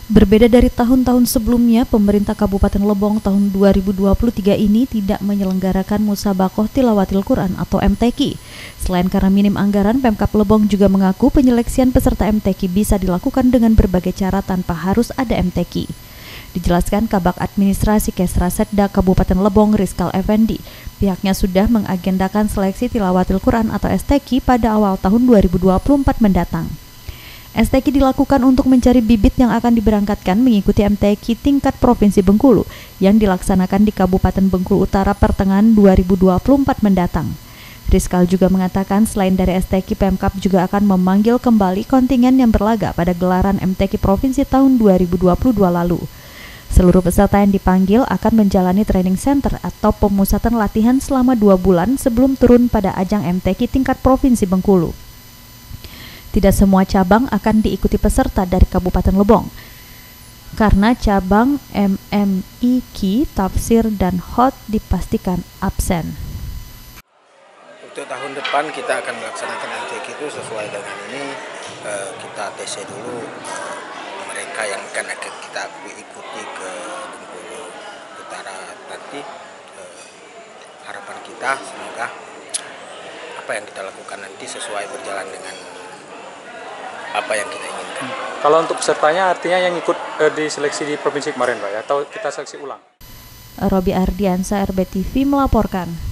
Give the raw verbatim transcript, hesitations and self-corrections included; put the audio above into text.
Berbeda dari tahun-tahun sebelumnya, pemerintah Kabupaten Lebong tahun dua ribu dua puluh tiga ini tidak menyelenggarakan Musabaqoh Tilawatil Quran atau M T Q. Selain karena minim anggaran, Pemkab Lebong juga mengaku penyeleksian peserta M T Q bisa dilakukan dengan berbagai cara tanpa harus ada M T Q. Dijelaskan Kabak Administrasi Kesra Setda Kabupaten Lebong Rizkal Effendi, pihaknya sudah mengagendakan seleksi Tilawatil Quran atau S T Q pada awal tahun dua ribu dua puluh empat mendatang. S T Q dilakukan untuk mencari bibit yang akan diberangkatkan mengikuti M T Q tingkat Provinsi Bengkulu yang dilaksanakan di Kabupaten Bengkulu Utara pertengahan dua ribu dua puluh empat mendatang. Rizkal juga mengatakan selain dari S T Q, Pemkab juga akan memanggil kembali kontingen yang berlaga pada gelaran M T Q Provinsi tahun dua ribu dua puluh dua lalu. Seluruh peserta yang dipanggil akan menjalani training center atau pemusatan latihan selama dua bulan sebelum turun pada ajang M T Q tingkat Provinsi Bengkulu. Tidak semua cabang akan diikuti peserta dari Kabupaten Lebong, karena cabang M M I Q, Tafsir, dan Hot dipastikan absen. Untuk tahun depan kita akan melaksanakan M T Q itu sesuai dengan ini, eh, kita T C dulu eh, mereka yang akan kita ikuti ke Bengkulu Utara nanti. Eh, harapan kita semoga apa yang kita lakukan nanti sesuai berjalan dengan apa yang kita inginkan. Hmm. Kalau untuk pesertanya artinya yang ikut eh, di seleksi di provinsi kemarin Pak ya, atau kita seleksi ulang? Robi Ardiansa, R B T V melaporkan.